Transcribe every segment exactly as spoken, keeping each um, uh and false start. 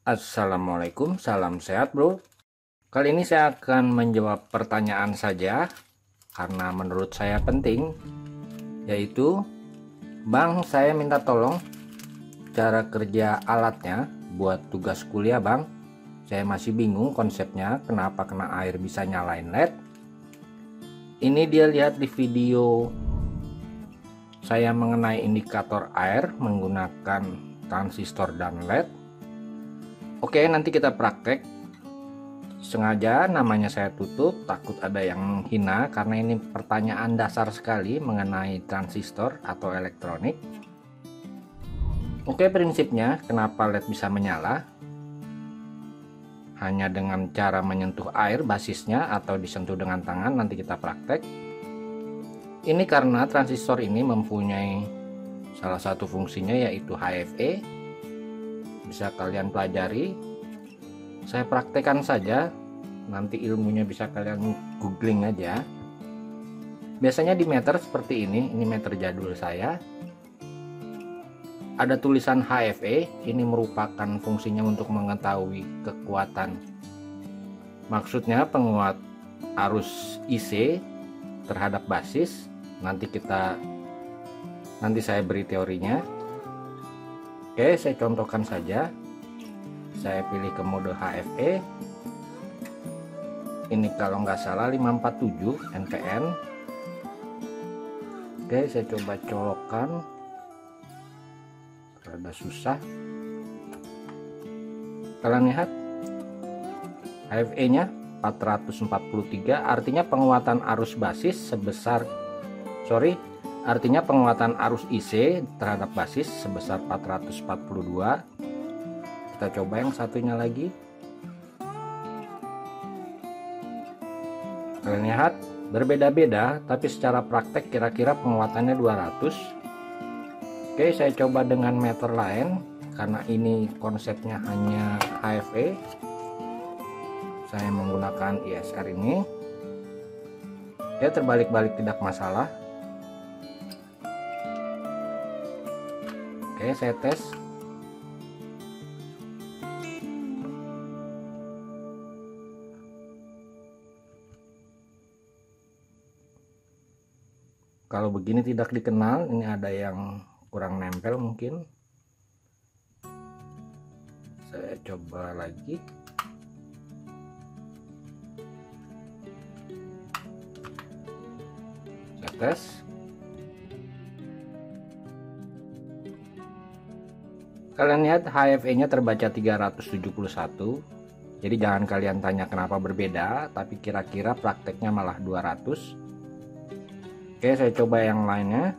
Assalamualaikum, salam sehat bro. Kali ini saya akan menjawab pertanyaan saja karena menurut saya penting, yaitu Bang, saya minta tolong cara kerja alatnya buat tugas kuliah Bang. Saya masih bingung konsepnya, kenapa kena air bisa nyalain L E D. Ini dia lihat di video saya mengenai indikator air menggunakan transistor dan L E D. Oke, nanti kita praktek. Sengaja namanya saya tutup, takut ada yang menghina karena ini pertanyaan dasar sekali mengenai transistor atau elektronik. Oke, prinsipnya kenapa L E D bisa menyala? Hanya dengan cara menyentuh air basisnya atau disentuh dengan tangan, nanti kita praktek. Ini karena transistor ini mempunyai salah satu fungsinya yaitu H F E. Bisa kalian pelajari, saya praktekkan saja, nanti ilmunya bisa kalian googling aja. Biasanya di meter seperti ini, ini meter jadul saya, ada tulisan H F E. Ini merupakan fungsinya untuk mengetahui kekuatan, maksudnya penguat arus I C terhadap basis. Nanti kita nanti saya beri teorinya. Oke, saya contohkan saja. Saya pilih ke mode H F E. Ini kalau nggak salah lima empat tujuh N P N. Oke, saya coba colokkan. Rada susah. Kalian lihat H F E nya empat ratus empat puluh tiga, artinya penguatan arus basis sebesar sorry artinya penguatan arus I C terhadap basis sebesar empat ratus empat puluh dua. Kita coba yang satunya lagi. Kalian lihat berbeda-beda, tapi secara praktek kira-kira penguatannya dua ratus. Oke, saya coba dengan meter lain karena ini konsepnya hanya H F E. Saya menggunakan I S R ini. Ya, terbalik-balik tidak masalah. Oke, saya tes. Kalau begini tidak dikenal, ini ada yang kurang nempel mungkin. Saya coba lagi. Saya tes. Kalian lihat H F E nya terbaca tiga ratus tujuh puluh satu. Jadi jangan kalian tanya kenapa berbeda, tapi kira-kira prakteknya malah dua ratus. Oke, saya coba yang lainnya.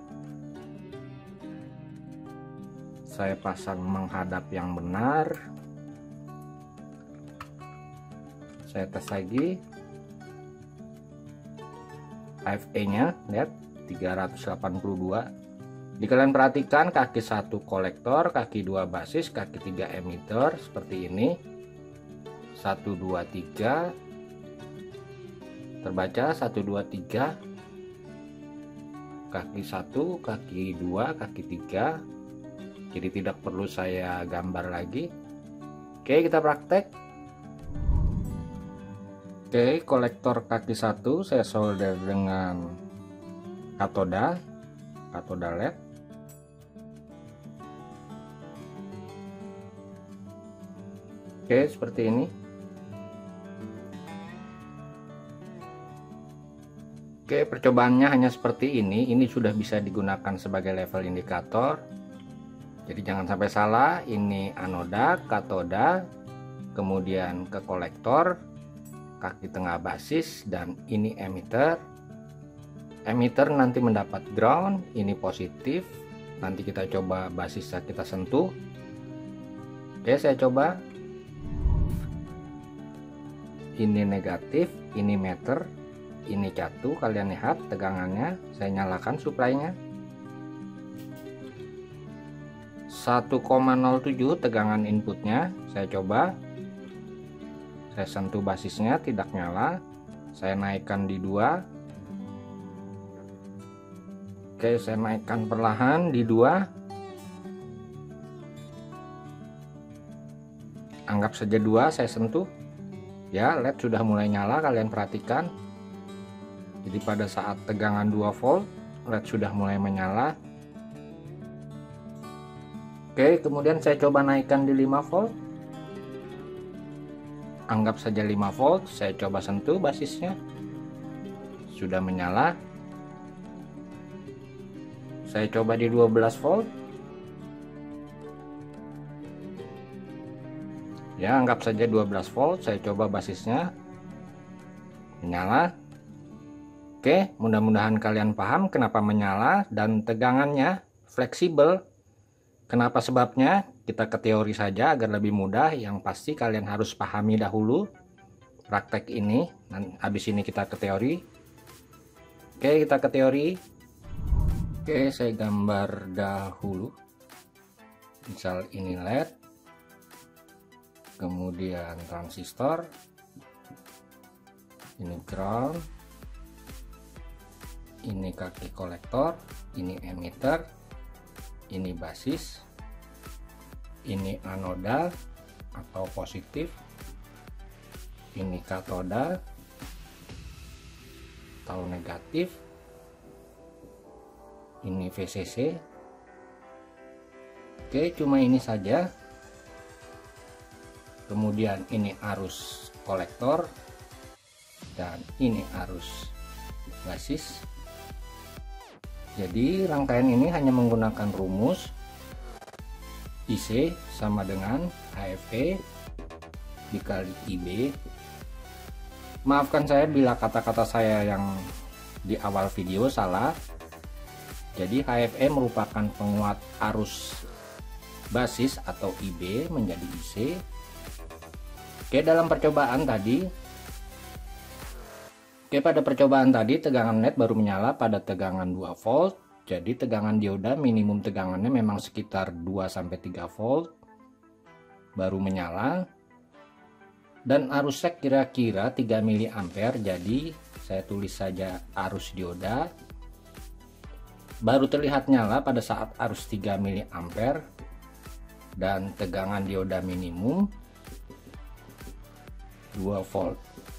Saya pasang menghadap yang benar. Saya tes lagi. H F E nya lihat tiga ratus delapan puluh dua. Di kalian perhatikan kaki satu kolektor, kaki dua basis, kaki tiga emitter seperti ini. satu dua tiga. Terbaca satu dua tiga. Kaki satu, kaki dua, kaki tiga. Jadi tidak perlu saya gambar lagi. Oke, kita praktek. Oke, kolektor kaki satu saya solder dengan katoda, katoda L E D. Oke, seperti ini. Oke, percobaannya hanya seperti ini. Ini sudah bisa digunakan sebagai level indikator. Jadi jangan sampai salah. Ini anoda, katoda, kemudian ke kolektor, kaki tengah basis, dan ini emitter. Emitter nanti mendapat ground, ini positif. Nanti kita coba basisnya kita sentuh. Oke, saya coba. Ini negatif, ini meter, ini catu. Kalian lihat tegangannya. Saya nyalakan supply-nya. satu koma nol tujuh tegangan inputnya. Saya coba. Saya sentuh basisnya, tidak nyala. Saya naikkan di dua. Oke, saya naikkan perlahan di dua. anggap saja dua saya sentuh ya, L E D sudah mulai nyala, kalian perhatikan. Jadi pada saat tegangan dua volt L E D sudah mulai menyala. Oke, kemudian saya coba naikkan di lima volt, anggap saja lima volt, saya coba sentuh basisnya, sudah menyala. Saya coba di dua belas volt ya, anggap saja dua belas volt, saya coba basisnya menyala. Oke, mudah-mudahan kalian paham kenapa menyala dan tegangannya fleksibel. Kenapa sebabnya? Kita ke teori saja agar lebih mudah. Yang pasti kalian harus pahami dahulu praktek ini, dan habis ini kita ke teori. Oke, kita ke teori. Oke, saya gambar dahulu. Misal ini L E D, kemudian transistor, ini ground, ini kaki kolektor, ini emitter, ini basis, ini anoda atau positif, ini katoda atau negatif, ini V C C. Oke, cuma ini saja. Kemudian ini arus kolektor dan ini arus basis. Jadi rangkaian ini hanya menggunakan rumus I C sama dengan H F E dikali I B. Maafkan saya bila kata-kata saya yang di awal video salah. Jadi H F E merupakan penguat arus basis atau I B menjadi I C. Oke, dalam percobaan tadi, oke pada percobaan tadi tegangan L E D baru menyala pada tegangan dua volt. Jadi tegangan dioda minimum tegangannya memang sekitar dua sampai tiga volt baru menyala. Dan arusnya kira-kira tiga mili ampere. Jadi saya tulis saja arus dioda baru terlihat nyala pada saat arus tiga mili ampere dan tegangan dioda minimum dua volt.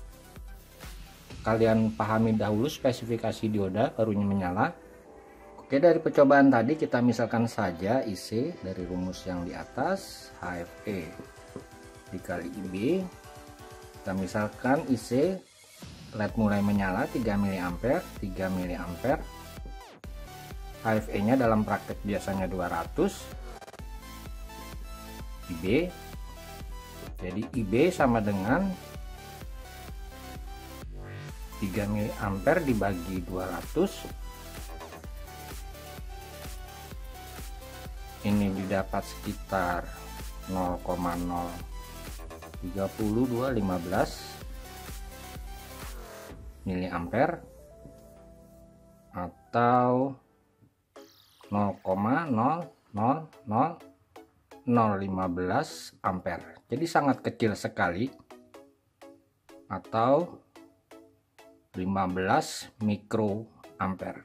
Kalian pahami dahulu spesifikasi dioda barunya menyala. Oke, dari percobaan tadi kita misalkan saja I C dari rumus yang di atas, H F E dikali I B. Kita misalkan I C L E D mulai menyala tiga mili ampere, tiga mili ampere. H F E nya dalam praktek biasanya dua ratus. I B, jadi I B sama dengan tiga mili ampere dibagi dua ratus, ini didapat sekitar nol koma nol tiga dua lima belas mili ampere atau nol koma nol nol nol nol lima belas ampere. Jadi sangat kecil sekali, atau lima belas mikroampere.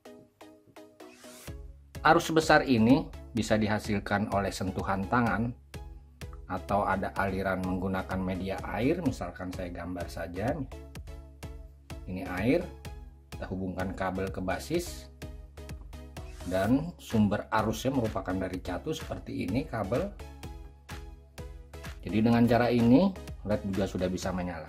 Arus sebesar ini bisa dihasilkan oleh sentuhan tangan atau ada aliran menggunakan media air. Misalkan saya gambar saja, ini air, kita hubungkan kabel ke basis dan sumber arusnya merupakan dari catu seperti ini kabel. Jadi dengan cara ini L E D juga sudah bisa menyala.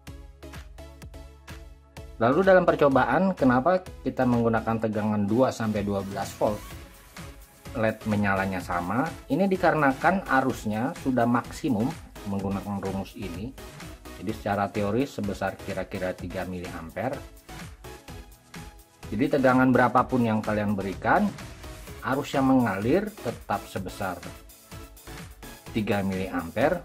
Lalu dalam percobaan, kenapa kita menggunakan tegangan dua sampai dua belas volt? L E D menyalanya sama. Ini dikarenakan arusnya sudah maksimum menggunakan rumus ini. Jadi secara teori sebesar kira-kira tiga mili ampere. Jadi tegangan berapapun yang kalian berikan, arus yang mengalir tetap sebesar tiga mili ampere.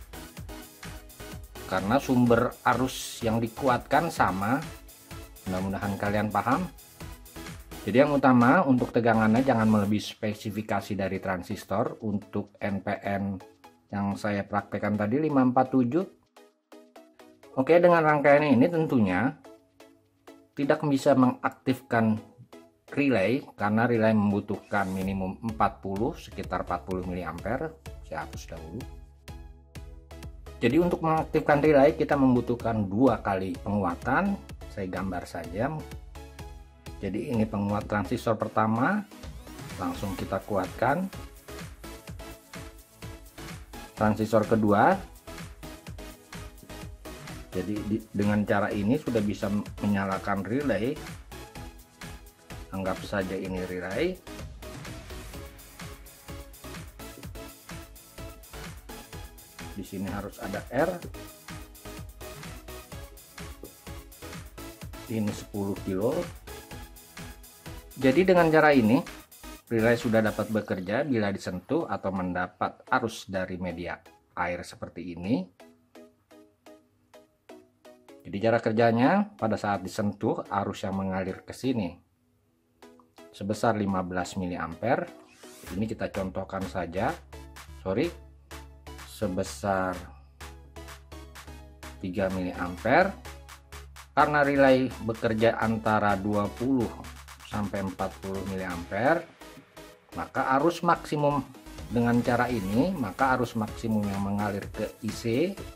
Karena sumber arus yang dikuatkan sama. Mudah-mudahan kalian paham. Jadi yang utama untuk tegangannya jangan melebihi spesifikasi dari transistor. Untuk N P N yang saya praktekkan tadi lima empat tujuh. Oke, dengan rangkaian ini tentunya tidak bisa mengaktifkan relay karena relay membutuhkan minimum empat puluh, sekitar empat puluh mili ampere. Saya hapus dahulu. Jadi untuk mengaktifkan relay kita membutuhkan dua kali penguatan. Saya gambar saja. Jadi ini penguat transistor pertama, langsung kita kuatkan. Transistor kedua, jadi di, dengan cara ini sudah bisa menyalakan relay. Anggap saja ini relay. Di sini harus ada R. Ini sepuluh kilo. Jadi dengan cara ini relay sudah dapat bekerja bila disentuh atau mendapat arus dari media air seperti ini. Jadi cara kerjanya, pada saat disentuh arus yang mengalir ke sini sebesar lima belas mili ampere. Ini kita contohkan saja. Sorry. Sebesar tiga mili ampere. Karena relay bekerja antara dua puluh sampai empat puluh mili ampere, maka arus maksimum dengan cara ini, maka arus maksimum yang mengalir ke I C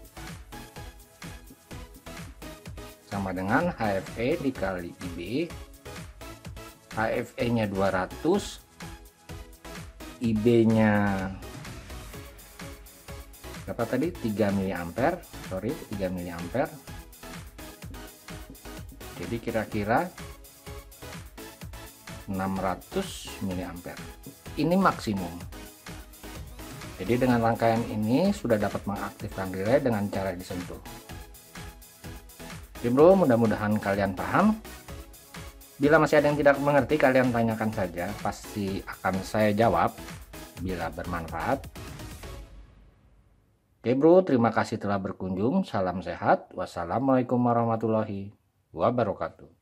sama dengan H F E dikali I B. H F E nya dua ratus, I B nya berapa tadi? tiga mili ampere. Sorry, tiga mili ampere. Jadi kira-kira enam ratus mili ampere. Ini maksimum. Jadi dengan rangkaian ini sudah dapat mengaktifkan relay dengan cara disentuh. Oke bro, mudah-mudahan kalian paham. Bila masih ada yang tidak mengerti, kalian tanyakan saja, pasti akan saya jawab bila bermanfaat. Oke bro, terima kasih telah berkunjung. Salam sehat. Wassalamualaikum warahmatullahi wabarakatuh.